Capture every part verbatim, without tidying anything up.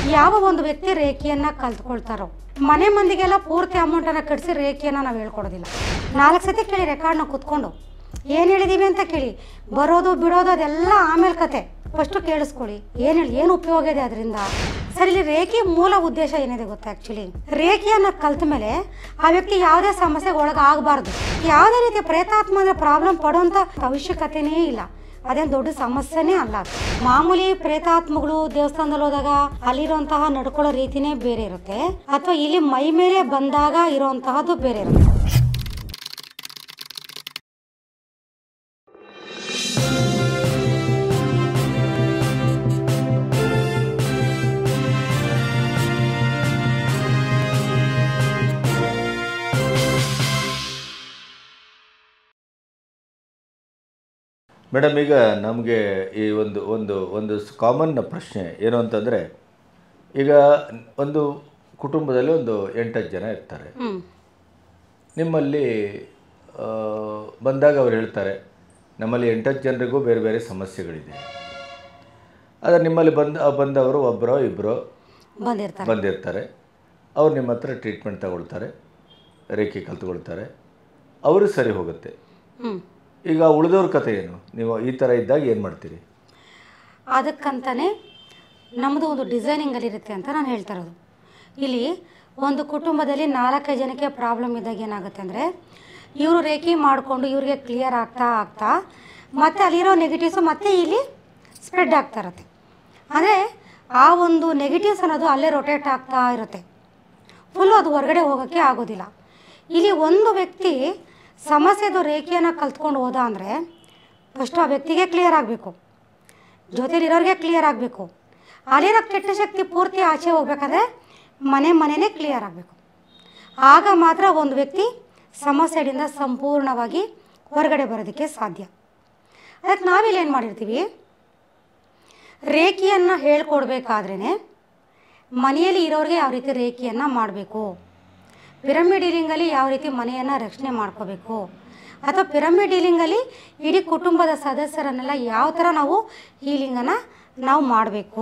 ಯಾವ ಒಂದು ವ್ಯಕ್ತಿ ರೇಖೆಯನ್ನು ಕಲ್ತ್ಕೊಳ್ತಾರೋ ಮನೆ ಮಂದಿಗೆಲ್ಲ ಪೂರ್ತಿ ಅಮೌಂಟನ್ನು ಕಟ್ಟಿಸಿ ರೇಖೆಯನ್ನು ನಾವು ಹೇಳ್ಕೊಡೋದಿಲ್ಲ. ನಾಲ್ಕು ಸತಿ ಕೇಳಿ ರೆಕಾರ್ಡ್ನ ಕೂತ್ಕೊಂಡು ಏನು ಹೇಳಿದ್ದೀವಿ ಅಂತ ಕೇಳಿ, ಬರೋದು ಬಿಡೋದು ಅದೆಲ್ಲ ಆಮೇಲೆ ಕತೆ. ಫಸ್ಟು ಕೇಳಿಸ್ಕೊಳ್ಳಿ, ಏನು ಹೇಳಿ ಏನು ಉಪಯೋಗ ಇದೆ ಅದರಿಂದ. ಸರ್, ಇಲ್ಲಿ ರೇಖೆ ಮೂಲ ಉದ್ದೇಶ ಏನಿದೆ ಗೊತ್ತಾ? ಆ್ಯಕ್ಚುಲಿ ರೇಖೆಯನ್ನು ಕಲ್ತ ಮೇಲೆ ಆ ವ್ಯಕ್ತಿ ಯಾವುದೇ ಸಮಸ್ಯೆಗೆ ಒಳಗಾಗಬಾರ್ದು. ಯಾವುದೇ ರೀತಿಯ ಪ್ರೇತಾತ್ಮ ಅಂದರೆ ಪ್ರಾಬ್ಲಮ್ ಪಡೋಂಥ ಅವಶ್ಯಕತೆಯೇ ಇಲ್ಲ. ಅದೇನು ದೊಡ್ಡ ಸಮಸ್ಯೆನೇ ಅಲ್ಲ. ಮಾಮೂಲಿ ಪ್ರೇತಾತ್ಮಗಳು ದೇವಸ್ಥಾನದಲ್ಲಿ ಹೋದಾಗ ಅಲ್ಲಿರುವಂತಹ ನಡ್ಕೊಳ್ಳೋ ರೀತಿನೇ ಬೇರೆ ಇರುತ್ತೆ, ಅಥವಾ ಇಲ್ಲಿ ಮೈ ಮೇಲೆ ಬಂದಾಗ ಇರುವಂತಹದ್ದು ಬೇರೆ ಇರುತ್ತೆ. ಮೇಡಮ್, ಈಗ ನಮಗೆ ಈ ಒಂದು ಒಂದು ಒಂದು ಕಾಮನ್ ಪ್ರಶ್ನೆ ಏನು ಅಂತಂದರೆ, ಈಗ ಒಂದು ಕುಟುಂಬದಲ್ಲಿ ಒಂದು ಎಂಟತ್ತು ಜನ ಇರ್ತಾರೆ. ನಿಮ್ಮಲ್ಲಿ ಬಂದಾಗ ಅವ್ರು ಹೇಳ್ತಾರೆ, ನಮ್ಮಲ್ಲಿ ಎಂಟತ್ತು ಜನರಿಗೂ ಬೇರೆ ಬೇರೆ ಸಮಸ್ಯೆಗಳಿದೆ. ಆದರೆ ನಿಮ್ಮಲ್ಲಿ ಬಂದ ಬಂದವರು ಒಬ್ಬರೋ ಇಬ್ಬರೋ ಬಂದಿರ್ತಾರೆ ಬಂದಿರ್ತಾರೆ ಅವ್ರು ನಿಮ್ಮ ಹತ್ರ ಟ್ರೀಟ್ಮೆಂಟ್ ತಗೊಳ್ತಾರೆ, ರೇಖೆ ಕಲ್ತ್ಕೊಳ್ತಾರೆ, ಅವರು ಸರಿ ಹೋಗುತ್ತೆ. ಈಗ ಉಳಿದವ್ರ ಕತೆ ಏನು? ನೀವು ಈ ಥರ ಇದ್ದಾಗ ಏನು ಮಾಡ್ತೀರಿ? ಅದಕ್ಕಂತಾನೆ ನಮ್ಮದು ಒಂದು ಡಿಸೈನಿಂಗಲ್ಲಿ ಇರುತ್ತೆ ಅಂತ ನಾನು ಹೇಳ್ತಾ ಇರೋದು. ಇಲ್ಲಿ ಒಂದು ಕುಟುಂಬದಲ್ಲಿ ನಾಲ್ಕೈದು ಜನಕ್ಕೆ ಪ್ರಾಬ್ಲಮ್ ಇದ್ದಾಗ ಏನಾಗುತ್ತೆ ಅಂದರೆ, ಇವರು ರೇಖೆ ಮಾಡಿಕೊಂಡು ಇವ್ರಿಗೆ ಕ್ಲಿಯರ್ ಆಗ್ತಾ ಆಗ್ತಾ ಮತ್ತು ಅಲ್ಲಿರೋ ನೆಗೆಟಿವ್ಸು ಮತ್ತು ಇಲ್ಲಿ ಸ್ಪ್ರೆಡ್ ಆಗ್ತಾ ಇರುತ್ತೆ. ಅಂದರೆ ಆ ಒಂದು ನೆಗೆಟಿವ್ಸ್ ಅನ್ನೋದು ಅಲ್ಲೇ ರೊಟೇಟ್ ಆಗ್ತಾ ಇರುತ್ತೆ, ಫುಲ್ಲು ಅದು ಹೊರಗಡೆ ಹೋಗೋಕ್ಕೆ ಆಗೋದಿಲ್ಲ. ಇಲ್ಲಿ ಒಂದು ವ್ಯಕ್ತಿ ಸಮಸ್ಯೆದು ರೇಖೆಯನ್ನು ಕಲ್ತ್ಕೊಂಡು ಹೋದ ಅಂದರೆ ಫಸ್ಟು ಆ ವ್ಯಕ್ತಿಗೆ ಕ್ಲಿಯರ್ ಆಗಬೇಕು, ಜೊತೆಲಿರೋರಿಗೆ ಕ್ಲಿಯರ್ ಆಗಬೇಕು. ಅಲ್ಲಿರೋ ಕೆಟ್ಟ ಶಕ್ತಿ ಪೂರ್ತಿ ಆಚೆ ಹೋಗ್ಬೇಕಾದ್ರೆ ಮನೆ ಮನೆಯೇ ಕ್ಲಿಯರ್ ಆಗಬೇಕು. ಆಗ ಮಾತ್ರ ಒಂದು ವ್ಯಕ್ತಿ ಸಮಸ್ಯೆಯಿಂದ ಸಂಪೂರ್ಣವಾಗಿ ಹೊರಗಡೆ ಬರೋದಕ್ಕೆ ಸಾಧ್ಯ. ಅದಕ್ಕೆ ನಾವಿಲ್ಲಿ ಏನು ಮಾಡಿರ್ತೀವಿ, ರೇಖೆಯನ್ನು ಹೇಳ್ಕೊಡ್ಬೇಕಾದ್ರೇ ಮನೆಯಲ್ಲಿ ಇರೋರಿಗೆ ಯಾವ ರೀತಿ ರೇಖೆಯನ್ನು ಮಾಡಬೇಕು, ಪಿರಮಿಡ್ ಹೀಲಿಂಗಲ್ಲಿ ಯಾವ ರೀತಿ ಮನೆಯನ್ನು ರಕ್ಷಣೆ ಮಾಡ್ಕೋಬೇಕು, ಅಥವಾ ಪಿರಮಿಡ್ ಹೀಲಿಂಗಲ್ಲಿ ಇಡೀ ಕುಟುಂಬದ ಸದಸ್ಯರನ್ನೆಲ್ಲ ಯಾವ ಥರ ನಾವು ಹೀಲಿಂಗನ್ನು ನಾವು ಮಾಡಬೇಕು,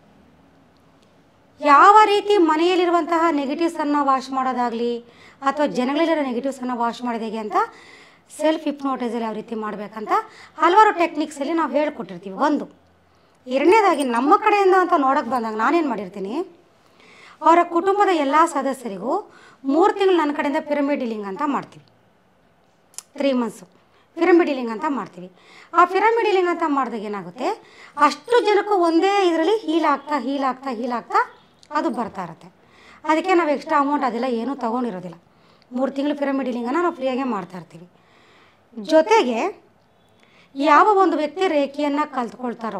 ಯಾವ ರೀತಿ ಮನೆಯಲ್ಲಿರುವಂತಹ ನೆಗೆಟಿವ್ಸನ್ನು ವಾಶ್ ಮಾಡೋದಾಗಲಿ ಅಥವಾ ಜನಗಳಲ್ಲಿರೋ ನೆಗೆಟಿವ್ಸನ್ನು ವಾಶ್ ಮಾಡೋದು ಅಂತ ಸೆಲ್ಫ್ ಹಿಪ್ನೋಟೈಸಲ್ಲಿ ಯಾವ ರೀತಿ ಮಾಡಬೇಕಂತ ಹಲವಾರು ಟೆಕ್ನಿಕ್ಸಲ್ಲಿ ನಾವು ಹೇಳ್ಕೊಟ್ಟಿರ್ತೀವಿ. ಒಂದು ಎರಡನೇದಾಗಿ ನಮ್ಮ ಕಡೆಯಿಂದ ಅಂತ ನೋಡೋಕ್ಕೆ ಬಂದಾಗ ನಾನೇನು ಮಾಡಿರ್ತೀನಿ, ಅವರ ಕುಟುಂಬದ ಎಲ್ಲ ಸದಸ್ಯರಿಗೂ ಮೂರು ತಿಂಗಳು ನನ್ನ ಕಡೆಯಿಂದ ಪಿರಮಿಡ್ ಹೀಲಿಂಗ್ ಅಂತ ಮಾಡ್ತೀವಿ. ತ್ರೀ ಮಂತ್ಸು ಪಿರಮಿಡ್ ಹೀಲಿಂಗ್ ಅಂತ ಮಾಡ್ತೀವಿ. ಆ ಪಿರಮಿಡ್ ಹೀಲಿಂಗ್ ಅಂತ ಮಾಡಿದಾಗ ಏನಾಗುತ್ತೆ, ಅಷ್ಟು ಜನಕ್ಕೂ ಒಂದೇ ಇದರಲ್ಲಿ ಹೀಲ್ ಆಗ್ತಾ ಹೀಲ್ ಆಗ್ತಾ ಹೀಲ್ ಆಗ್ತಾ ಅದು ಬರ್ತಾ ಇರುತ್ತೆ. ಅದಕ್ಕೆ ನಾವು ಎಕ್ಸ್ಟ್ರಾ ಅಮೌಂಟ್ ಅದೆಲ್ಲ ಏನೂ ತೊಗೊಂಡಿರೋದಿಲ್ಲ. ಮೂರು ತಿಂಗಳು ಪಿರಮಿಡ್ ಹೀಲಿಂಗನ್ನು ನಾವು ಫ್ರೀಯಾಗೆ ಮಾಡ್ತಾಯಿರ್ತೀವಿ. ಜೊತೆಗೆ ಯಾವ ಒಂದು ವ್ಯಕ್ತಿ ರೇಖೆಯನ್ನು ಕಲ್ತ್ಕೊಳ್ತಾರೋ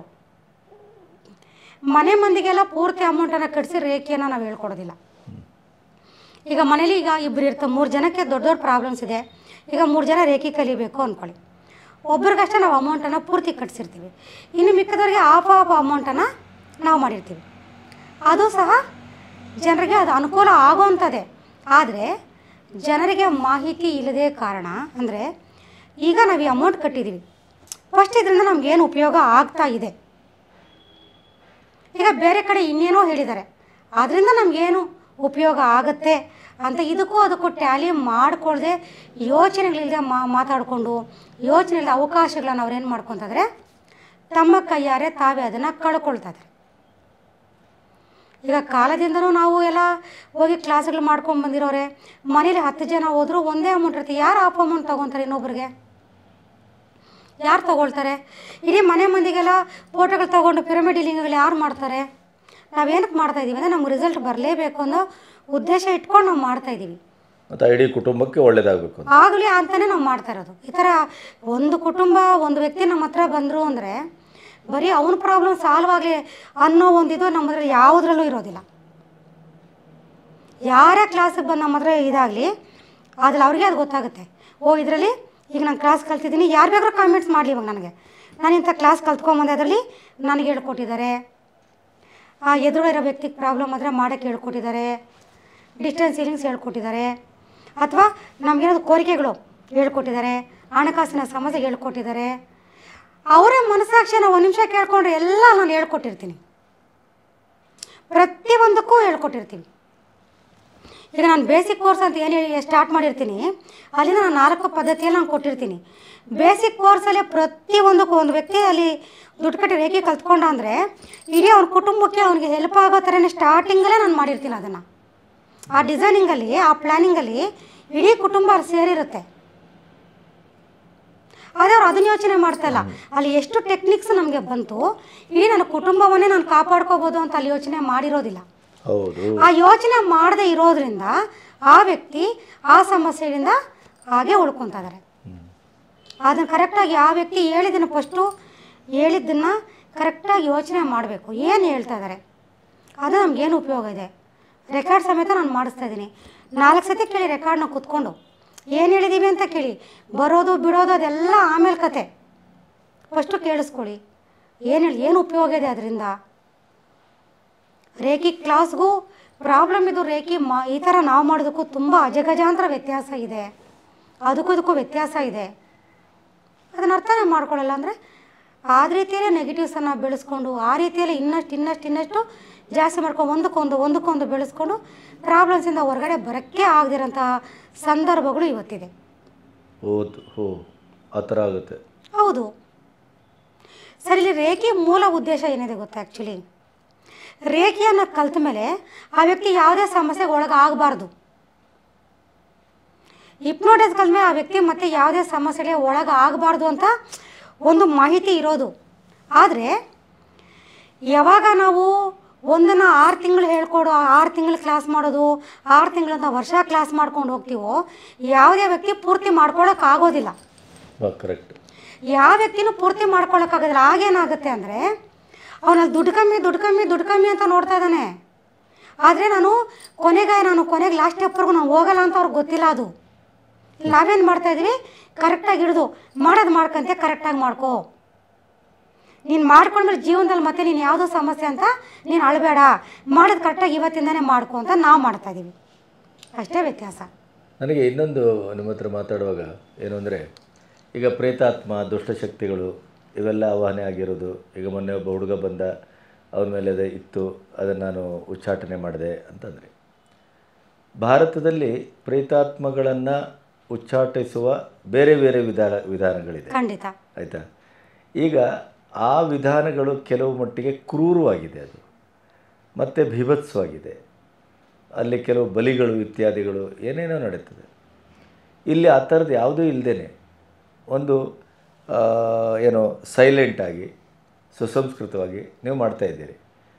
ಮನೆ ಮಂದಿಗೆಲ್ಲ ಪೂರ್ತಿ ಅಮೌಂಟನ್ನು ಕಟ್ಟಿಸಿ ರೇಖೆಯನ್ನು ನಾವು ಹೇಳ್ಕೊಡೋದಿಲ್ಲ. ಈಗ ಮನೇಲಿ ಈಗ ಇಬ್ಬರು ಇರ್ತಾರೆ, ಮೂರು ಜನಕ್ಕೆ ದೊಡ್ಡ ದೊಡ್ಡ ಪ್ರಾಬ್ಲಮ್ಸ್ ಇದೆ. ಈಗ ಮೂರು ಜನ ರೇಖೆ ಕಲಿಬೇಕು ಅಂದ್ಕೊಳ್ಳಿ, ಒಬ್ರಿಗಷ್ಟೇ ನಾವು ಅಮೌಂಟನ್ನು ಪೂರ್ತಿ ಕಟ್ಸಿರ್ತೀವಿ, ಇನ್ನು ಮಿಕ್ಕದವ್ರಿಗೆ ಆಫ್ ಆಫ್ ಅಮೌಂಟನ್ನು ನಾವು ಮಾಡಿರ್ತೀವಿ. ಅದು ಸಹ ಜನರಿಗೆ ಅದು ಅನುಕೂಲ ಆಗೋವಂಥದ್ದೇ. ಆದರೆ ಜನರಿಗೆ ಮಾಹಿತಿ ಇಲ್ಲದೇ ಕಾರಣ ಅಂದರೆ, ಈಗ ನಾವು ಈ ಅಮೌಂಟ್ ಕಟ್ಟಿದ್ದೀವಿ, ಫಸ್ಟ್ ಇದರಿಂದ ನಮಗೇನು ಉಪಯೋಗ ಆಗ್ತಾ ಇದೆ, ಈಗ ಬೇರೆ ಕಡೆ ಇನ್ನೇನೋ ಹೇಳಿದ್ದಾರೆ, ಅದರಿಂದ ನಮಗೇನು ಉಪಯೋಗ ಆಗುತ್ತೆ ಅಂತ ಇದಕ್ಕೂ ಅದಕ್ಕೂ ಟ್ಯಾಲಿ ಮಾಡಿಕೊಳ್ಳದೆ ಯೋಚನೆಗಳಿಲ್ಲದೆ ಮಾ ಮಾತಾಡಿಕೊಂಡು ಯೋಚನೆ ಇಲ್ಲದೆ ಅವಕಾಶಗಳನ್ನು ಅವ್ರೇನು ಮಾಡ್ಕೊತಿದ್ರೆ ತಮ್ಮ ಕೈಯಾರೆ ತಾವೇ ಅದನ್ನು ಕಳ್ಕೊಳ್ತಾರೆ. ಈಗ ಕಾಲದಿಂದನೂ ನಾವು ಎಲ್ಲ ಹೋಗಿ ಕ್ಲಾಸ್ಗಳು ಮಾಡ್ಕೊಂಡು ಬಂದಿರೋರೆ, ಮನೇಲಿ ಹತ್ತು ಜನ ಹೋದರೂ ಒಂದೇ ಅಮೌಂಟ್ ಇರುತ್ತೆ. ಯಾರು ಆಫ್ ಅಮೌಂಟ್ ತೊಗೊತಾರೆ ಇನ್ನೊಬ್ರಿಗೆ? ಯಾರು ತೊಗೊಳ್ತಾರೆ? ಇಡೀ ಮನೆ ಮಂದಿಗೆಲ್ಲ ಫೋಟೋಗಳು ತೊಗೊಂಡು ಪಿರಮಿಡ್ ಹೀಲಿಂಗ್ಗಳು ಯಾರು ಮಾಡ್ತಾರೆ? ನಾವೇನಕ್ಕೆ ಮಾಡ್ತಾಯಿದ್ದೀವಿ ಅಂದರೆ ನಮ್ಗೆ ರಿಸಲ್ಟ್ ಬರಲೇಬೇಕು ಅನ್ನೋ ಉದ್ದೇಶ ಇಟ್ಕೊಂಡು ನಾವು ಮಾಡ್ತಾಯಿದ್ದೀವಿ, ಮತ್ತು ಇಡೀ ಕುಟುಂಬಕ್ಕೆ ಒಳ್ಳೇದಾಗಬೇಕು ಆಗಲಿ ಅಂತಲೇ ನಾವು ಮಾಡ್ತಾ ಇರೋದು. ಈ ಥರ ಒಂದು ಕುಟುಂಬ ಒಂದು ವ್ಯಕ್ತಿ ನಮ್ಮ ಹತ್ರ ಬಂದರು ಅಂದರೆ ಬರೀ ಅವನ ಪ್ರಾಬ್ಲಮ್ ಸಾಲ್ವ್ ಆಗಲಿ ಅನ್ನೋ ಒಂದಿದು ನಮ್ಮದ್ರಲ್ಲಿ ಯಾವುದ್ರಲ್ಲೂ ಇರೋದಿಲ್ಲ. ಯಾರೇ ಕ್ಲಾಸಿಗೆ ಬಂದು ನಮ್ಮ ಹತ್ರ ಇದಾಗಲಿ ಅದ್ರಲ್ಲಿ ಅವ್ರಿಗೆ ಅದು ಗೊತ್ತಾಗುತ್ತೆ. ಓ ಇದರಲ್ಲಿ ಈಗ ನಾನು ಕ್ಲಾಸ್ ಕಲ್ತಿದ್ದೀನಿ, ಯಾರು ಬೇಕಾದ್ರೂ ಕಾಮೆಂಟ್ಸ್ ಮಾಡಲಿ, ಇವಾಗ ನನಗೆ ನಾನು ಇಂಥ ಕ್ಲಾಸ್ ಕಲ್ತ್ಕೊಂಬಂದೆ, ಅದರಲ್ಲಿ ನನಗೆ ಹೇಳ್ಕೊಟ್ಟಿದ್ದಾರೆ, ಆ ಎದುರುಗಿರೋ ವ್ಯಕ್ತಿಗೆ ಪ್ರಾಬ್ಲಮ್ ಆದರೆ ಮಾಡೋಕ್ಕೆ ಹೇಳ್ಕೊಟ್ಟಿದ್ದಾರೆ, ಡಿಸ್ಟೆನ್ಸ್ ಹೀಲಿಂಗ್ಸ್ ಹೇಳ್ಕೊಟ್ಟಿದ್ದಾರೆ, ಅಥವಾ ನಮಗೇನಾದ್ರು ಕೋರಿಕೆಗಳು ಹೇಳ್ಕೊಟ್ಟಿದ್ದಾರೆ, ಹಣಕಾಸಿನ ಸಮಸ್ಯೆ ಹೇಳ್ಕೊಟ್ಟಿದ್ದಾರೆ. ಅವರೇ ಮನಸ್ಸಾಕ್ಷಿನ ಒಂದು ನಿಮಿಷ ಕೇಳ್ಕೊಂಡ್ರೆ ಎಲ್ಲ ನಾನು ಹೇಳ್ಕೊಟ್ಟಿರ್ತೀನಿ. ಪ್ರತಿ ಹೇಳ್ಕೊಟ್ಟಿರ್ತೀವಿ. ಈಗ ನಾನು ಬೇಸಿಕ್ ಕೋರ್ಸ್ ಅಂತ ಏನು ಹೇಳಿ ಸ್ಟಾರ್ಟ್ ಮಾಡಿರ್ತೀನಿ, ಅಲ್ಲಿಂದ ನಾನು ನಾಲ್ಕು ಪದ್ಧತಿಯಲ್ಲಿ ನಾನು ಕೊಟ್ಟಿರ್ತೀನಿ. ಬೇಸಿಕ್ ಕೋರ್ಸಲ್ಲಿ ಪ್ರತಿಯೊಂದಕ್ಕೂ ಒಂದು ವ್ಯಕ್ತಿ ಅಲ್ಲಿ ದುಡ್ಡು ಕಟ್ಟಿ ರೇಖೆ ಕಲ್ತ್ಕೊಂಡ ಅಂದರೆ ಇಡೀ ಅವ್ನ ಕುಟುಂಬಕ್ಕೆ ಅವನಿಗೆ ಹೆಲ್ಪ್ ಆಗೋ ಥರನೇ ಸ್ಟಾರ್ಟಿಂಗಲ್ಲೇ ನಾನು ಮಾಡಿರ್ತೀನಿ ಅದನ್ನು. ಆ ಡಿಸೈನಿಂಗಲ್ಲಿ, ಆ ಪ್ಲ್ಯಾನಿಂಗಲ್ಲಿ ಇಡೀ ಕುಟುಂಬ ಅಲ್ಲಿ ಸೇರಿರುತ್ತೆ. ಆದರೆ ಅವ್ರು ಅದನ್ನ ಯೋಚನೆ ಮಾಡ್ತಾಯಿಲ್ಲ, ಅಲ್ಲಿ ಎಷ್ಟು ಟೆಕ್ನಿಕ್ಸ್ ನಮಗೆ ಬಂತು, ಇಡೀ ನನ್ನ ಕುಟುಂಬವನ್ನೇ ನಾನು ಕಾಪಾಡ್ಕೋಬೋದು ಅಂತ ಅಲ್ಲಿ ಯೋಚನೆ ಮಾಡಿರೋದಿಲ್ಲ. ಆ ಯೋಚನೆ ಮಾಡದೆ ಇರೋದ್ರಿಂದ ಆ ವ್ಯಕ್ತಿ ಆ ಸಮಸ್ಯೆಯಿಂದ ಹಾಗೆ ಉಳ್ಕೊತಾ ಇದ್ದಾರೆ. ಅದನ್ನು ಕರೆಕ್ಟಾಗಿ ಆ ವ್ಯಕ್ತಿ ಹೇಳಿದ್ದನ್ನು ಫಸ್ಟು ಹೇಳಿದ್ದನ್ನು ಕರೆಕ್ಟಾಗಿ ಯೋಚನೆ ಮಾಡಬೇಕು. ಏನು ಹೇಳ್ತಾ ಇದ್ದಾರೆ, ಅದು ನಮಗೇನು ಉಪಯೋಗ ಇದೆ. ರೆಕಾರ್ಡ್ ಸಮೇತ ನಾನು ಮಾಡಿಸ್ತಾ ಇದ್ದೀನಿ. ನಾಲ್ಕು ಸತಿ ಕೇಳಿ ರೆಕಾರ್ಡ್ನ ಕೂತ್ಕೊಂಡು ಏನು ಹೇಳಿದ್ದೀವಿ ಅಂತ ಕೇಳಿ. ಬರೋದು ಬಿಡೋದು ಅದೆಲ್ಲ ಆಮೇಲೆ ಕತೆ. ಫಸ್ಟು ಕೇಳಿಸ್ಕೊಳ್ಳಿ, ಏನು ಹೇಳಿ ಏನು ಉಪಯೋಗ ಇದೆ ಅದರಿಂದ. ರೇಖಿ ಕ್ಲಾಸ್ಗೂ ಪ್ರಾಬ್ಲಮ್ ಇದು, ರೇಖಿ ಮಾ ಈ ಥರ ನಾವು ಮಾಡೋದಕ್ಕೂ ತುಂಬ ಅಜಗಜಾಂತರ ವ್ಯತ್ಯಾಸ ಇದೆ. ಅದಕ್ಕೂ ಇದಕ್ಕೂ ವ್ಯತ್ಯಾಸ ಇದೆ. ಅದನ್ನು ಅರ್ಥನೇ ಮಾಡ್ಕೊಳ್ಳಲ್ಲ ಅಂದರೆ ಆ ರೀತಿಯಲ್ಲೇ ನೆಗೆಟಿವ್ಸನ್ನು ಬೆಳೆಸ್ಕೊಂಡು ಆ ರೀತಿಯಲ್ಲಿ ಇನ್ನಷ್ಟು ಇನ್ನಷ್ಟು ಇನ್ನಷ್ಟು ಜಾಸ್ತಿ ಮಾಡ್ಕೊಂಡು ಒಂದಕ್ಕೊಂದು ಒಂದಕ್ಕೊಂದು ಬೆಳೆಸ್ಕೊಂಡು ಪ್ರಾಬ್ಲಮ್ಸಿಂದ ಹೊರಗಡೆ ಬರೋಕ್ಕೆ ಆಗದಿರೋಂತಹ ಸಂದರ್ಭಗಳು ಇವತ್ತಿದೆ. ಹೌದು, ಹೋ ಆ ಥರ ಆಗುತ್ತೆ. ಹೌದು ಸರ್. ಇಲ್ಲಿ ರೇಖೆ ಮೂಲ ಉದ್ದೇಶ ಏನಿದೆ ಗೊತ್ತಾ? ಆ್ಯಕ್ಚುಲಿ ರೇಖೆಯನ್ನು ಕಲ್ತ ಮೇಲೆ ಆ ವ್ಯಕ್ತಿ ಯಾವುದೇ ಸಮಸ್ಯೆಗೆ ಒಳಗಾಗಬಾರ್ದು. ಹಿಪ್ನೋಟೈಸ್ ಕಲ್ತ ಮೇಲೆ ಆ ವ್ಯಕ್ತಿ ಮತ್ತೆ ಯಾವುದೇ ಸಮಸ್ಯೆಗೆ ಒಳಗೆ ಆಗಬಾರ್ದು ಅಂತ ಒಂದು ಮಾಹಿತಿ ಇರೋದು. ಆದರೆ ಯಾವಾಗ ನಾವು ಒಂದನ್ನು ಆರು ತಿಂಗಳು ಹೇಳ್ಕೊಡೋ, ಆರು ತಿಂಗಳು ಕ್ಲಾಸ್ ಮಾಡೋದು, ಆರು ತಿಂಗಳಂತ ವರ್ಷ ಕ್ಲಾಸ್ ಮಾಡ್ಕೊಂಡು ಹೋಗ್ತೀವೋ ಯಾವುದೇ ವ್ಯಕ್ತಿ ಪೂರ್ತಿ ಮಾಡ್ಕೊಳ್ಳೋಕ್ಕಾಗೋದಿಲ್ಲ. ಕರೆಕ್ಟ್. ಯಾವ ವ್ಯಕ್ತಿನೂ ಪೂರ್ತಿ ಮಾಡ್ಕೊಳ್ಳೋಕ್ಕಾಗೋದಿಲ್ಲ. ಆಗೇನಾಗುತ್ತೆ ಅಂದರೆ ಅವನಲ್ಲಿ ದುಡ್ಡು ಕಮ್ಮಿ ದುಡ್ಡು ಕಮ್ಮಿ ದುಡ್ಡು ಕಮ್ಮಿ ಅಂತ ನೋಡ್ತಾ ಇದ್ದಾನೆ. ಆದರೆ ನಾನು ಕೊನೆಗೆ ನಾನು ಕೊನೆಗೆ ಲಾಸ್ಟ್ ಸ್ಟೆಪ್ವರೆಗೂ ನಾನು ಹೋಗಲ್ಲ ಅಂತ ಅವ್ರಿಗೆ ಗೊತ್ತಿಲ್ಲ. ಅದು ನಾವೇನು ಮಾಡ್ತಾಯಿದ್ದೀವಿ, ಕರೆಕ್ಟಾಗಿ ಹಿಡಿದು ಮಾಡೋದು ಮಾಡ್ಕೊಂತೆ ಕರೆಕ್ಟಾಗಿ ಮಾಡ್ಕೋ. ನೀನು ಮಾಡ್ಕೊಂಡ್ಮೇಲೆ ಜೀವನದಲ್ಲಿ ಮತ್ತೆ ನೀನು ಯಾವುದೋ ಸಮಸ್ಯೆ ಅಂತ ನೀನು ಅಳಬೇಡ, ಮಾಡೋದು ಕರೆಕ್ಟಾಗಿ ಇವತ್ತಿಂದನೇ ಮಾಡ್ಕೊ ಅಂತ ನಾವು ಮಾಡ್ತಾಯಿದ್ದೀವಿ. ಅಷ್ಟೇ ವ್ಯತ್ಯಾಸ. ನನಗೆ ಇನ್ನೊಂದು ನಿಮ್ಮ ಹತ್ರ ಮಾತಾಡುವಾಗ ಏನು ಅಂದರೆ, ಈಗ ಪ್ರೇತಾತ್ಮ, ದುಷ್ಟಶಕ್ತಿಗಳು ಇವೆಲ್ಲ ಆವಾಹನೆ ಆಗಿರೋದು. ಈಗ ಮೊನ್ನೆ ಒಬ್ಬ ಹುಡುಗ ಬಂದ, ಅವನ ಮೇಲೆ ಅದೇ ಇತ್ತು, ಅದನ್ನು ನಾನು ಉಚ್ಚಾಟನೆ ಮಾಡಿದೆ ಅಂತಂದರೆ, ಭಾರತದಲ್ಲಿ ಪ್ರೇತಾತ್ಮಗಳನ್ನು ಉಚ್ಚಾಟಿಸುವ ಬೇರೆ ಬೇರೆ ವಿಧಾನ ವಿಧಾನಗಳಿದೆ. ಖಂಡಿತ. ಆಯಿತಾ? ಈಗ ಆ ವಿಧಾನಗಳು ಕೆಲವು ಮಟ್ಟಿಗೆ ಕ್ರೂರವಾಗಿದೆ, ಅದು ಮತ್ತು ಭೀಭತ್ಸವಾಗಿದೆ. ಅಲ್ಲಿ ಕೆಲವು ಬಲಿಗಳು ಇತ್ಯಾದಿಗಳು ಏನೇನೋ ನಡೀತದೆ. ಇಲ್ಲಿ ಆ ಥರದ್ದು ಯಾವುದೂ ಇಲ್ಲದೇ ಒಂದು ಏನೋ ಸೈಲೆಂಟಾಗಿ ಸುಸಂಸ್ಕೃತವಾಗಿ ನೀವು ಮಾಡ್ತಾಯಿದ್ದೀರಿ.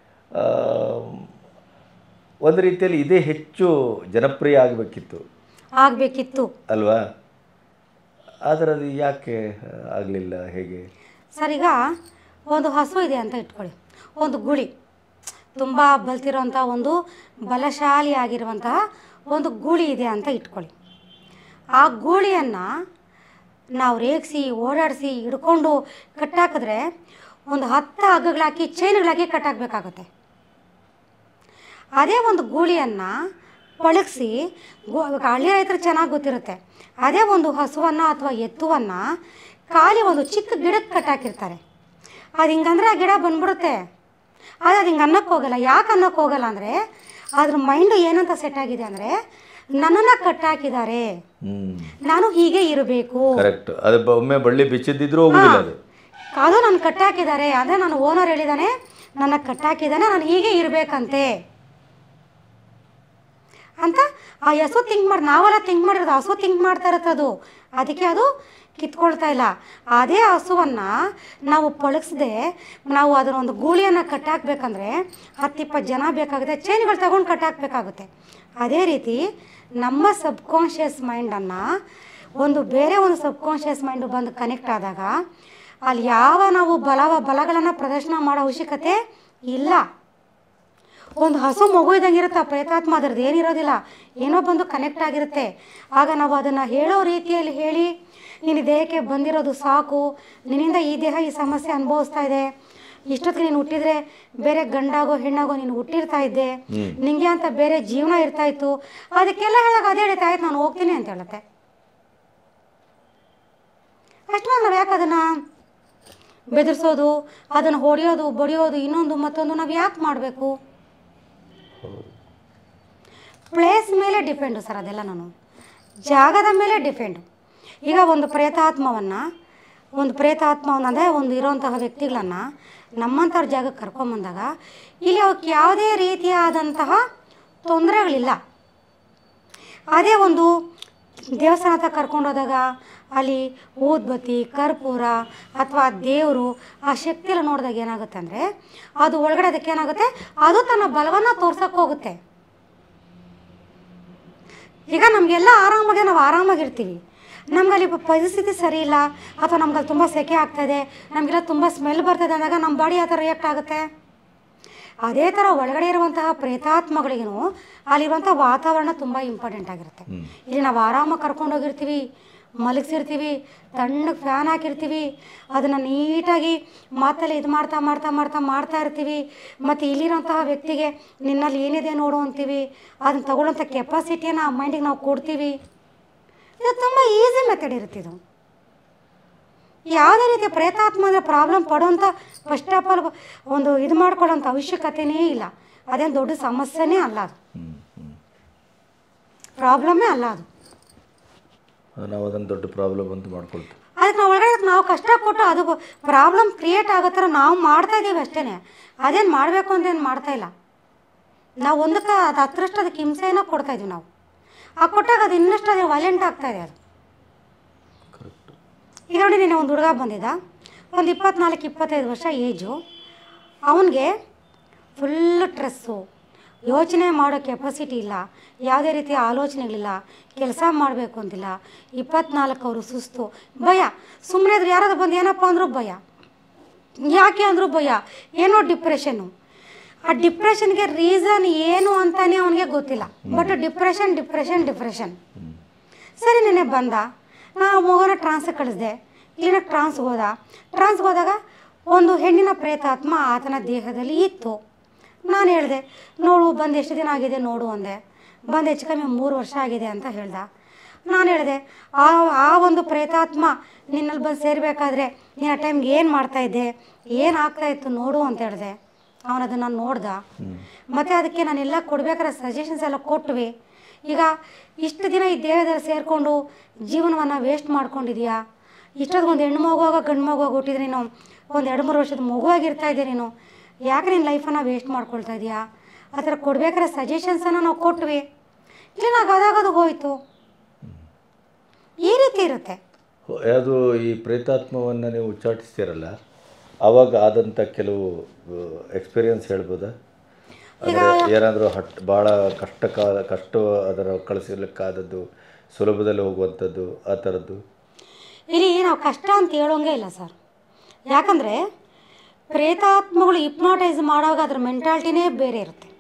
ಒಂದು ರೀತಿಯಲ್ಲಿ ಇದೇ ಹೆಚ್ಚು ಜನಪ್ರಿಯ ಆಗಬೇಕಿತ್ತು ಆಗಬೇಕಿತ್ತು ಅಲ್ವಾ? ಆದರೆ ಅದು ಯಾಕೆ ಆಗಲಿಲ್ಲ, ಹೇಗೆ? ಸರ್, ಈಗ ಒಂದು ಹಸು ಇದೆ ಅಂತ ಇಟ್ಕೊಳ್ಳಿ, ಒಂದು ಗುಳಿ ತುಂಬ ಬಲ್ತಿರೋಂಥ ಒಂದು ಬಲಶಾಲಿಯಾಗಿರುವಂತಹ ಒಂದು ಗೂಳಿ ಇದೆ ಅಂತ ಇಟ್ಕೊಳ್ಳಿ. ಆ ಗೂಳಿಯನ್ನು ನಾವು ರೇಗಿಸಿ ಓಡಾಡಿಸಿ ಹಿಡ್ಕೊಂಡು ಕಟ್ಟಾಕಿದ್ರೆ ಒಂದು ಹತ್ತು ಹಗ್ಗಗಳಾಕಿ ಚೈನ್ಗಳಾಕಿ ಕಟ್ಟಾಕಬೇಕಾಗುತ್ತೆ. ಅದೇ ಒಂದು ಗೂಳಿಯನ್ನು ಪಳಗಿಸಿ, ಗೋ ಹಳ್ಳಿ ರೈತರು ಚೆನ್ನಾಗಿ ಗೊತ್ತಿರುತ್ತೆ, ಅದೇ ಒಂದು ಹಸುವನ್ನು ಅಥವಾ ಎತ್ತುವನ್ನು ಖಾಲಿ ಒಂದು ಚಿಕ್ಕ ಗಿಡಕ್ಕೆ ಕಟ್ಟಾಕಿರ್ತಾರೆ. ಅದು ಹಿಂಗಂದ್ರೆ ಆ ಗಿಡ ಬಂದ್ಬಿಡುತ್ತೆ. ಆದರೆ ಅದು ಹಿಂಗೆ ಅನ್ನಕ್ಕೆ ಹೋಗಲ್ಲ. ಯಾಕೆ ಅನ್ನಕ್ಕೆ ಹೋಗಲ್ಲ ಅಂದರೆ ಅದ್ರ ಮೈಂಡು ಏನಂತ ಸೆಟ್ ಆಗಿದೆ ಅಂದರೆ, ನನ್ನನ್ನು ಕಟ್ಟಾಕಿದ್ದಾರೆ, ನಾನು ಹೀಗೆ ಇರಬೇಕು. ಕರೆಕ್ಟ್. ಅದು ಒಮ್ಮೆ ಬಳ್ಳಿ ಬಿಚ್ಚಿದ್ದಿದ್ರೂ ಹೋಗುದಿಲ್ಲ ಅದು. ಅದು ನನ್ನ ಕಟ್ಟಾಕಿದ್ದಾರೆ ಅಂದರೆ ನನ್ನ ಓನರ್ ಹೇಳಿದ್ದಾನೆ, ನನ್ನ ಕಟ್ಟಾಕಿದ್ದಾನೆ, ನಾನು ಹೀಗೆ ಇರಬೇಕಂತೆ ಅಂತ ಆ ಹಸು ಥಿಂಕ್ ಮಾಡಿ, ನಾವೆಲ್ಲ ಥಿಂಕ್ ಮಾಡಿರೋದು, ಹಸು ಥಿಂಕ್ ಮಾಡ್ತಾ ಇರುತ್ತೆ ಅದು. ಅದಕ್ಕೆ ಅದು ಕಿತ್ಕೊಳ್ತಾ ಇಲ್ಲ. ಅದೇ ಹಸುವನ್ನು ನಾವು ಪಳಗಿಸದೆ ನಾವು ಅದರ ಒಂದು ಗೂಳಿಯನ್ನು ಕಟ್ಟಾಕಬೇಕಂದ್ರೆ ಹತ್ತಿಪ್ಪತ್ತು ಜನ ಬೇಕಾಗುತ್ತೆ, ಚೈನ್ಗಳು ತಗೊಂಡು ಕಟ್ಟಾಕಬೇಕಾಗುತ್ತೆ. ಅದೇ ರೀತಿ ನಮ್ಮ ಸಬ್ಕಾನ್ಷಿಯಸ್ ಮೈಂಡನ್ನು ಒಂದು ಬೇರೆ ಒಂದು ಸಬ್ಕಾನ್ಷಿಯಸ್ ಮೈಂಡು ಬಂದು ಕನೆಕ್ಟ್ ಆದಾಗ ಅಲ್ಲಿ ಯಾವ ನಾವು ಬಲವ ಬಲಗಳನ್ನು ಪ್ರದರ್ಶನ ಮಾಡೋ ಅವಶ್ಯಕತೆ ಇಲ್ಲ. ಒಂದು ಹಸು ಮಗು ಇದ್ದಂಗೆ ಇರುತ್ತೆ, ಆ ಪ್ರೇತಾತ್ಮ ಅದರದ್ದು ಏನಿರೋದಿಲ್ಲ, ಏನೋ ಬಂದು ಕನೆಕ್ಟ್ ಆಗಿರುತ್ತೆ. ಆಗ ನಾವು ಅದನ್ನು ಹೇಳೋ ರೀತಿಯಲ್ಲಿ ಹೇಳಿ, ನಿನ್ನ ದೇಹಕ್ಕೆ ಬಂದಿರೋದು ಸಾಕು, ನಿನ್ನಿಂದ ಈ ದೇಹ ಈ ಸಮಸ್ಯೆ ಅನುಭವಿಸ್ತಾ ಇದೆ, ಇಷ್ಟೊತ್ತಿಗೆ ನೀನು ಹುಟ್ಟಿದ್ರೆ ಬೇರೆ ಗಂಡಾಗೋ ಹೆಣ್ಣಾಗೋ ನೀನು ಹುಟ್ಟಿರ್ತಾ ಇದ್ದೆ, ನಿಂಗೆ ಅಂತ ಬೇರೆ ಜೀವನ ಇರ್ತಾ ಇತ್ತು, ಅದಕ್ಕೆಲ್ಲ ಹೇಳಿದಾಗ ಅದೇ ಹೇಳ್ತಾ ಆಯ್ತು ನಾನು ಹೋಗ್ತೀನಿ ಅಂತ ಹೇಳುತ್ತೆ. ಅಷ್ಟು ನಾವು ಯಾಕೆ ಅದನ್ನು ಬೆದರಿಸೋದು, ಅದನ್ನು ಹೊಡೆಯೋದು ಬಡಿಯೋದು ಇನ್ನೊಂದು ಮತ್ತೊಂದು ನಾವು ಯಾಕೆ ಮಾಡಬೇಕು? ಮೇಲೆ ಡಿಪೆಂಡು ಸರ್ ಅದೆಲ್ಲ. ನಾನು ಜಾಗದ ಮೇಲೆ ಡಿಪೆಂಡು. ಈಗ ಒಂದು ಪ್ರೇತಾತ್ಮವನ್ನು ಒಂದು ಪ್ರೇತಾತ್ಮವನ್ನು ಅಂದರೆ ಒಂದು ಇರೋಂತಹ ವ್ಯಕ್ತಿಗಳನ್ನು ನಮ್ಮಂಥವ್ರ ಜಾಗಕ್ಕೆ ಕರ್ಕೊಂಬಂದಾಗ ಇಲ್ಲಿ ಅವಕ್ಕೆ ಯಾವುದೇ ರೀತಿಯಾದಂತಹ ತೊಂದರೆಗಳಿಲ್ಲ. ಅದೇ ಒಂದು ದೇವಸ್ಥಾನ ಹತ್ರ ಕರ್ಕೊಂಡೋದಾಗ ಅಲ್ಲಿ ಊದ್ಬತ್ತಿ, ಕರ್ಪೂರ ಅಥವಾ ದೇವರು ಆ ಶಕ್ತಿಯೆಲ್ಲ ನೋಡಿದಾಗ ಏನಾಗುತ್ತೆ ಅಂದರೆ ಅದು ಒಳಗಡೆ ಅದಕ್ಕೆ ಏನಾಗುತ್ತೆ, ಅದು ತನ್ನ ಬಲವನ್ನು ತೋರ್ಸೋಕ್ಕೆ ಹೋಗುತ್ತೆ. ಈಗ ನಮಗೆಲ್ಲ ಆರಾಮಾಗಿ ನಾವು ಆರಾಮಾಗಿರ್ತೀವಿ, ನಮ್ಗಲ್ಲಿ ಪರಿಸ್ಥಿತಿ ಸರಿ ಇಲ್ಲ ಅಥವಾ ನಮ್ಗಲ್ಲಿ ತುಂಬ ಸೆಕೆ ಆಗ್ತಾಯಿದೆ, ನಮಗೆಲ್ಲ ತುಂಬ ಸ್ಮೆಲ್ ಬರ್ತದೆ ಅಂದಾಗ ನಮ್ಮ ಬಾಡಿ ಆ ಥರ ರಿಯಾಕ್ಟ್ ಆಗುತ್ತೆ. ಅದೇ ಥರ ಒಳಗಡೆ ಇರುವಂತಹ ಪ್ರೇತಾತ್ಮಗಳಿಗೂ ಅಲ್ಲಿರುವಂಥ ವಾತಾವರಣ ತುಂಬ ಇಂಪಾರ್ಟೆಂಟ್ ಆಗಿರುತ್ತೆ. ಇಲ್ಲಿ ನಾವು ಆರಾಮಾಗಿ ಕರ್ಕೊಂಡೋಗಿರ್ತೀವಿ, ಮಲಗಿಸಿರ್ತೀವಿ, ತಣ್ಣಗೆ ಫ್ಯಾನ್ ಹಾಕಿರ್ತೀವಿ, ಅದನ್ನು ನೀಟಾಗಿ ಮಾತಲ್ಲಿ ಇದು ಮಾಡ್ತಾ ಮಾಡ್ತಾ ಮಾಡ್ತಾ ಮಾಡ್ತಾ ಇರ್ತೀವಿ. ಮತ್ತು ಇಲ್ಲಿರೋಂತಹ ವ್ಯಕ್ತಿಗೆ ನಿನ್ನಲ್ಲಿ ಏನಿದೆ ನೋಡು ಅಂತೀವಿ, ಅದನ್ನು ತಗೊಳ್ಳೋಂಥ ಕೆಪಾಸಿಟಿಯನ್ನು ಆ ಮೈಂಡಿಗೆ ನಾವು ಕೊಡ್ತೀವಿ. ಇದು ತುಂಬ ಈಸಿ ಮೆಥಡ್ ಇರುತ್ತೆ. ಇದು ಯಾವುದೇ ರೀತಿಯ ಪ್ರೇತಾತ್ಮ ಅಂದರೆ ಪ್ರಾಬ್ಲಮ್ ಪಡೋಂಥ ಫಸ್ಟ್ ಆಫ್ ಆಲ್ ಒಂದು ಇದು ಮಾಡ್ಕೊಳ್ಳೋಂಥ ಅವಶ್ಯಕತೆಯೇ ಇಲ್ಲ. ಅದೇನು ದೊಡ್ಡ ಸಮಸ್ಯೆನೇ ಅಲ್ಲ, ಅದು ಪ್ರಾಬ್ಲಮ್ಮೇ ಅಲ್ಲ. ಅದು ನಾವು ಅದನ್ನು ದೊಡ್ಡ ಪ್ರಾಬ್ಲಮ್ ಅಂತ ಮಾಡ್ಕೊಳ್ತೀವಿ. ಅದಕ್ಕೆ ನಾವು ಒಳಗಡೆ ನಾವು ಕಷ್ಟ ಕೊಟ್ಟು ಅದು ಪ್ರಾಬ್ಲಮ್ ಕ್ರಿಯೇಟ್ ಆಗೋ ಥರ ನಾವು ಮಾಡ್ತಾ ಇದ್ದೀವಿ ಅಷ್ಟೇ. ಅದೇನು ಮಾಡಬೇಕು ಅಂತ ಏನು ಮಾಡ್ತಾ ಇಲ್ಲ ನಾವು. ಒಂದಕ್ಕೆ ಅದು ಹತ್ತರಷ್ಟು ಅದಕ್ಕೆ ಹಿಂಸೆಯನ್ನು ಕೊಡ್ತಾ ಇದ್ದೀವಿ ನಾವು. ಆ ಕೊಟ್ಟಾಗ ಅದು ಇನ್ನಷ್ಟು ಅದು ವೈಲೆಂಟ್ ಆಗ್ತಾಯಿದೆ. ಅದು ಈಗ ನೋಡಿ, ನೀನು ಒಂದು ಹುಡುಗ ಬಂದಿದ್ದ, ಒಂದು ಇಪ್ಪತ್ನಾಲ್ಕು ಇಪ್ಪತ್ತೈದು ವರ್ಷ ಏಜು, ಅವನಿಗೆ ಫುಲ್ಲು ಸ್ಟ್ರೆಸ್ಸು, ಯೋಚನೆ ಮಾಡೋ ಕೆಪಾಸಿಟಿ ಇಲ್ಲ, ಯಾವುದೇ ರೀತಿಯ ಆಲೋಚನೆಗಳಿಲ್ಲ, ಕೆಲಸ ಮಾಡಬೇಕು ಅಂತಿಲ್ಲ, ಇಪ್ಪತ್ನಾಲ್ಕು ಅವರು ಸುಸ್ತು, ಭಯ. ಸುಮ್ಮನೆ ಇದ್ರೆ ಯಾರಾದ್ರು ಬಂದು ಏನಪ್ಪ ಅಂದರೂ ಭಯ, ಯಾಕೆ ಅಂದರೂ ಭಯ, ಏನೋ ಡಿಪ್ರೆಷನ್ನು. ಆ ಡಿಪ್ರೆಷನ್ಗೆ ರೀಸನ್ ಏನು ಅಂತಲೇ ಅವನಿಗೆ ಗೊತ್ತಿಲ್ಲ. ಬಟ್ ಡಿಪ್ರೆಷನ್ ಡಿಪ್ರೆಷನ್ ಡಿಪ್ರೆಷನ್ ಸರಿ, ನೆನೆ ಬಂದ, ನಾವು ಮಗುನ ಟ್ರಾನ್ಸ್ಗೆ ಕಳಿಸ್ದೆ. ಕ್ಲೀನಾಗಿ ಟ್ರಾನ್ಸ್ಗೆ ಹೋದ. ಟ್ರಾನ್ಸ್ಗೆ ಹೋದಾಗ ಒಂದು ಹೆಣ್ಣಿನ ಪ್ರೇತಾತ್ಮ ಆತನ ದೇಹದಲ್ಲಿ ಇತ್ತು. ನಾನು ಹೇಳಿದೆ, ನೋಡು ಬಂದು ಎಷ್ಟು ದಿನ ಆಗಿದೆ ನೋಡು ಅಂದೆ. ಬಂದು ಹೆಚ್ಚು ಕಮ್ಮಿ ಮೂರು ವರ್ಷ ಆಗಿದೆ ಅಂತ ಹೇಳ್ದ. ನಾನು ಹೇಳಿದೆ, ಆ ಆ ಒಂದು ಪ್ರೇತಾತ್ಮ ನಿನ್ನಲ್ಲಿ ಬಂದು ಸೇರಬೇಕಾದ್ರೆ ನೀನು ಆ ಟೈಮ್ಗೆ ಏನು ಮಾಡ್ತಾಯಿದ್ದೆ, ಏನು ಆಗ್ತಾಯಿತ್ತು ನೋಡು ಅಂತ ಹೇಳಿದೆ. ಅವನದನ್ನು ನೋಡ್ದ. ಮತ್ತು ಅದಕ್ಕೆ ನಾನೆಲ್ಲ ಕೊಡಬೇಕಾದ್ರೆ ಸಜೆಷನ್ಸ್ ಎಲ್ಲ ಕೊಟ್ವಿ. ಈಗ ಇಷ್ಟು ದಿನ ಈ ದೇಹದಲ್ಲಿ ಸೇರಿಕೊಂಡು ಜೀವನವನ್ನು ವೇಸ್ಟ್ ಮಾಡ್ಕೊಂಡಿದ್ಯಾ, ಇಷ್ಟೊಂದು ಒಂದು ಹೆಣ್ಣು ಮಗುವಾಗ ಗಂಡು ಮಗುವಾಗ ಹುಟ್ಟಿದ್ರೆ ನೀನು ಒಂದು ಎರಡು ಮೂರು ವರ್ಷದ ಮಗುವಾಗಿರ್ತಾ ಇದ್ದೆ, ನೀನು ಯಾಕೆ ನಿನ್ನ ಲೈಫನ್ನು ವೇಸ್ಟ್ ಮಾಡ್ಕೊಳ್ತಾ ಇದೆಯಾ, ಆ ಥರ ಕೊಡಬೇಕಾದ್ರೆ ಸಜೆಷನ್ಸನ್ನು ನಾವು ಕೊಟ್ವಿ. ಕ್ಲೀನಾಗಿ ಅದಾಗದು ಹೋಯಿತು. ಈ ರೀತಿ ಇರುತ್ತೆ. ಅದು ಈ ಪ್ರೇತಾತ್ಮವನ್ನು ನೀವು ಉಚ್ಚಾಟಿಸ್ತೀರಲ್ಲ, ಆವಾಗ ಆದಂಥ ಕೆಲವು ಎಕ್ಸ್ಪೀರಿಯನ್ಸ್ ಹೇಳ್ಬೋದಾ? ಅಂದರೆ ಏನಾದರೂ ಹಟ್ ಭಾಳ ಕಷ್ಟ ಕಾಲ ಕಷ್ಟ ಅದರ ಕಳಿಸಲಿಕ್ಕಾದದ್ದು, ಸುಲಭದಲ್ಲಿ ಹೋಗುವಂಥದ್ದು, ಆ ಥರದ್ದು? ಇಲ್ಲಿ ನಾವು ಕಷ್ಟ ಅಂತ ಹೇಳೋಂಗೆ ಇಲ್ಲ ಸರ್. ಯಾಕಂದರೆ ಪ್ರೇತಾತ್ಮಗಳು ಹಿಪ್ನಾಟೈಸ್ ಮಾಡುವಾಗ ಅದ್ರ ಮೆಂಟಾಲಿಟಿನೇ ಬೇರೆ ಇರುತ್ತೆ.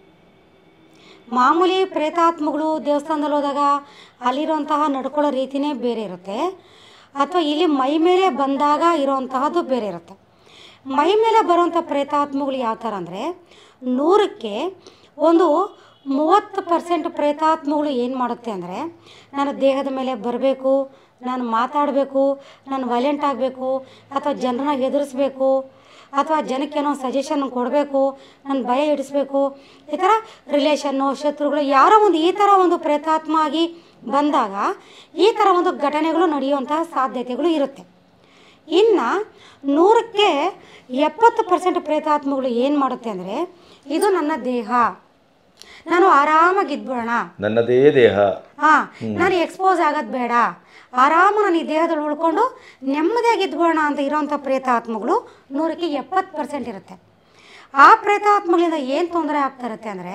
ಮಾಮೂಲಿ ಪ್ರೇತಾತ್ಮಗಳು ದೇವಸ್ಥಾನದಲ್ಲಿ ಹೋದಾಗ ಅಲ್ಲಿರೋಂತಹ ನಡ್ಕೊಳ್ಳೋ ರೀತಿಯೇ ಬೇರೆ ಇರುತ್ತೆ. ಅಥವಾ ಇಲ್ಲಿ ಮೈ ಮೇಲೆ ಬಂದಾಗ ಇರೋವಂತಹದ್ದು ಬೇರೆ ಇರುತ್ತೆ. ಮೈ ಮೇಲೆ ಬರೋವಂಥ ಪ್ರೇತಾತ್ಮಗಳು ಯಾವ ಥರ ಅಂದರೆ, ನೂರಕ್ಕೆ ಒಂದು ಮೂವತ್ತು ಪರ್ಸೆಂಟ್ ಪ್ರೇತಾತ್ಮಗಳು ಏನು ಮಾಡುತ್ತೆ ಅಂದರೆ, ನಾನು ದೇಹದ ಮೇಲೆ ಬರಬೇಕು, ನಾನು ಮಾತಾಡಬೇಕು, ನಾನು ವೈಲೆಂಟ್ ಆಗಬೇಕು, ಅಥವಾ ಜನರನ್ನ ಹೆದರಿಸ್ಬೇಕು, ಅಥವಾ ಜನಕ್ಕೇನೋ ಸಜೆಷನ್ ಕೊಡಬೇಕು, ನಾನು ಭಯ ಇಡಿಸ್ಬೇಕು, ಈ ಥರ ರಿಲೇಷನ್ನು, ಶತ್ರುಗಳು ಯಾರೋ ಒಂದು ಈ ಥರ ಒಂದು ಪ್ರೇತಾತ್ಮ ಆಗಿ ಬಂದಾಗ ಈ ಥರ ಒಂದು ಘಟನೆಗಳು ನಡೆಯುವಂತಹ ಸಾಧ್ಯತೆಗಳು ಇರುತ್ತೆ. ಇನ್ನು ನೂರಕ್ಕೆ ಎಪ್ಪತ್ತು ಪರ್ಸೆಂಟ್ ಪ್ರೇತಾತ್ಮಗಳು ಏನು ಮಾಡುತ್ತೆ ಅಂದರೆ, ಇದು ನನ್ನ ದೇಹ, ನಾನು ಆರಾಮಾಗಿ ಇದ್ಬಿಡೋಣ, ನನ್ನದೇ ದೇಹ, ಹಾಂ ನಾನು ಎಕ್ಸ್ಪೋಸ್ ಆಗೋದು ಬೇಡ, ಆರಾಮ ನಾನು ಈ ದೇಹದಲ್ಲಿ ಉಳ್ಕೊಂಡು ನೆಮ್ಮದಿಯಾಗಿ ಇದ್ಬಿಡೋಣ ಅಂತ ಇರೋವಂಥ ಪ್ರೇತಾತ್ಮಗಳು ನೂರಕ್ಕೆ ಎಪ್ಪತ್ತು ಪರ್ಸೆಂಟ್ ಇರುತ್ತೆ. ಆ ಪ್ರೇತಾತ್ಮಗಳಿಂದ ಏನು ತೊಂದರೆ ಆಗ್ತಾ ಇರುತ್ತೆ ಅಂದರೆ,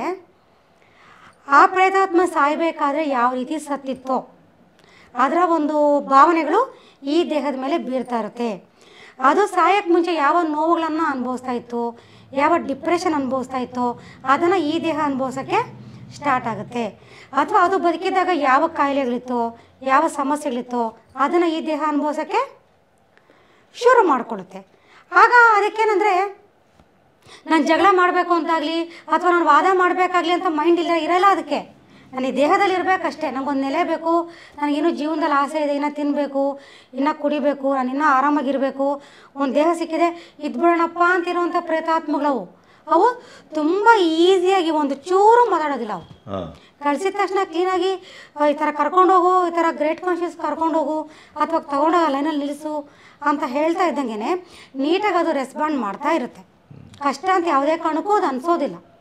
ಆ ಪ್ರೇತಾತ್ಮ ಸಾಯಬೇಕಾದ್ರೆ ಯಾವ ರೀತಿ ಸತ್ತಿತ್ತೋ ಅದರ ಒಂದು ಭಾವನೆಗಳು ಈ ದೇಹದ ಮೇಲೆ ಬೀರ್ತಾ ಇರುತ್ತೆ. ಅದು ಸಾಯಕ್ಕೆ ಮುಂಚೆ ಯಾವ ನೋವುಗಳನ್ನು ಅನುಭವಿಸ್ತಾ ಇತ್ತು, ಯಾವ ಡಿಪ್ರೆಷನ್ ಅನುಭವಿಸ್ತಾ ಇತ್ತೋ ಅದನ್ನು ಈ ದೇಹ ಅನುಭವಿಸೋಕ್ಕೆ ಸ್ಟಾರ್ಟ್ ಆಗುತ್ತೆ. ಅಥವಾ ಅದು ಬದುಕಿದ್ದಾಗ ಯಾವ ಕಾಯಿಲೆಗಳಿತ್ತೋ, ಯಾವ ಸಮಸ್ಯೆಗಳಿತ್ತೋ ಅದನ್ನು ಈ ದೇಹ ಅನುಭವಿಸೋಕ್ಕೆ ಶುರು ಮಾಡಿಕೊಳ್ಳುತ್ತೆ. ಆಗ ಅದಕ್ಕೇನೆಂದರೆ, ನಾನು ಜಗಳ ಮಾಡಬೇಕು ಅಂತಾಗಲಿ ಅಥವಾ ನಾನು ವಾದ ಮಾಡಬೇಕಾಗಲಿ ಅಂತ ಮೈಂಡ್ ಇಲ್ಲ ಇರೋಲ್ಲ. ಅದಕ್ಕೆ ನಾನು ಈ ದೇಹದಲ್ಲಿ ಇರಬೇಕಷ್ಟೇ, ನನಗೊಂದು ನೆಲೆ ಬೇಕು, ನನಗಿನ್ನೂ ಜೀವನದಲ್ಲಿ ಆಸೆ ಇದೆ, ಇನ್ನೂ ತಿನ್ನಬೇಕು, ಇನ್ನೂ ಕುಡಿಬೇಕು, ನಾನು ಇನ್ನೂ ಆರಾಮಾಗಿರಬೇಕು, ಒಂದು ದೇಹ ಸಿಕ್ಕಿದೆ ಇದ್ಬಿಡೋಣಪ್ಪ ಅಂತಿರೋವಂಥ ಪ್ರೇತಾತ್ಮಗಳವು ಅವು ತುಂಬ ಈಸಿಯಾಗಿ ಒಂದು ಚೂರು ಮಾತಾಡೋದಿಲ್ಲ. ಅವು ಹಾಂ ಕಳಿಸಿದ ತಕ್ಷಣ ಕ್ಲೀನಾಗಿ ಈ ಥರ ಕರ್ಕೊಂಡೋಗು, ಈ ಥರ ಗ್ರೇಟ್ ಕಾನ್ಷಿಯಸ್ ಕರ್ಕೊಂಡೋಗು ಅಥವಾ ತಗೊಂಡೋಗ ಲೈನಲ್ಲಿ ನಿಲ್ಲಿಸು ಅಂತ ಹೇಳ್ತಾ ಇದ್ದಂಗೆ ನೀಟಾಗಿ ಅದು ರೆಸ್ಪಾಂಡ್ ಮಾಡ್ತಾ ಇರುತ್ತೆ. ಕಷ್ಟ ಅಂತ ಯಾವುದೇ ಕಾರಣಕ್ಕೂ ಅದು ಅನಿಸೋದಿಲ್ಲ.